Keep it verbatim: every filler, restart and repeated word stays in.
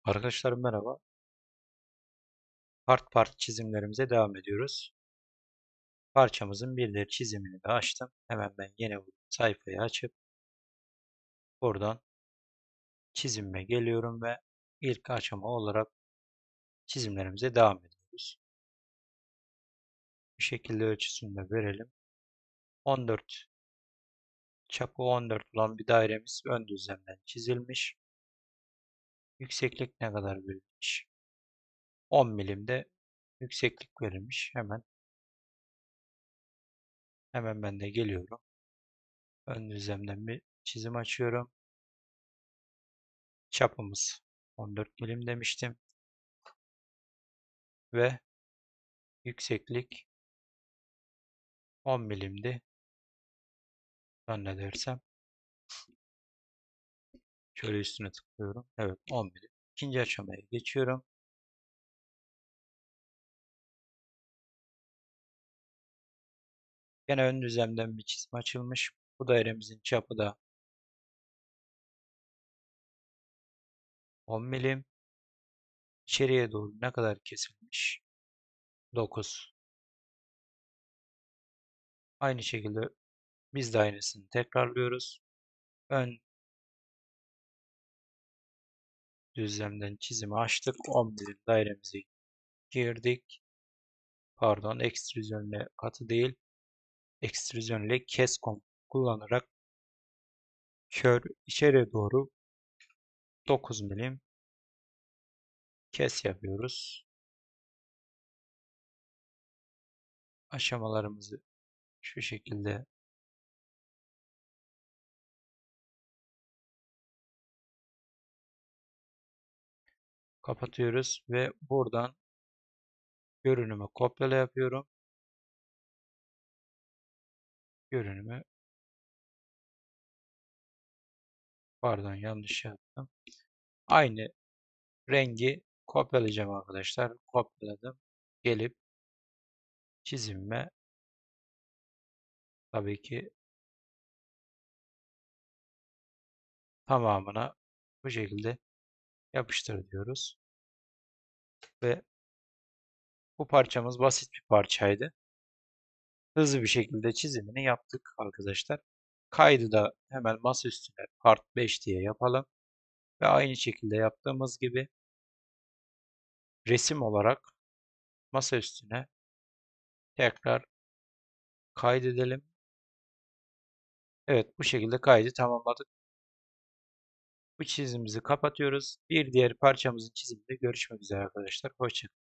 Arkadaşlar merhaba. Part part çizimlerimize devam ediyoruz. Parçamızın bir de çizimini de açtım. Hemen ben yeni bir sayfayı açıp buradan çizime geliyorum ve ilk aşama olarak çizimlerimize devam ediyoruz. Bu şekilde ölçüsünü de verelim. on dört çapı on dört olan bir dairemiz ön düzlemden çizilmiş. Yükseklik ne kadar verilmiş? on milimde yükseklik verilmiş. Hemen hemen ben de geliyorum. Ön düzlemden bir çizim açıyorum. Çapımız on dört milim demiştim ve yükseklik on milimdi zannedersem. Şöyle üstüne tıklıyorum. Evet, on milim. İkinci aşamaya geçiyorum. Yine ön düzlemden bir çizim açılmış. Bu dairemizin çapı da on milim. İçeriye doğru ne kadar kesilmiş? dokuz. Aynı şekilde biz de aynısını tekrarlıyoruz. Ön düzlemden çizimi açtık. on milim dairemizi girdik. Pardon, ekstrüzyonle katı değil. Ekstrüzyon ile kes kullanarak kör içeri doğru dokuz milim kes yapıyoruz. Aşamalarımızı şu şekilde kapatıyoruz ve buradan görünümü kopyala yapıyorum. Görünümü pardon yanlış yaptım. Aynı rengi kopyalayacağım arkadaşlar. Kopyaladım. Gelip çizimime tabii ki tamamına bu şekilde yapıştır diyoruz. Ve bu parçamız basit bir parçaydı. Hızlı bir şekilde çizimini yaptık arkadaşlar. Kaydı da hemen masa üstüne part beş diye yapalım. Ve aynı şekilde yaptığımız gibi resim olarak masa üstüne tekrar kaydedelim. Evet, bu şekilde kaydı tamamladık. Bu çizimimizi kapatıyoruz. Bir diğer parçamızın çiziminde görüşmek üzere arkadaşlar. Hoşçakalın.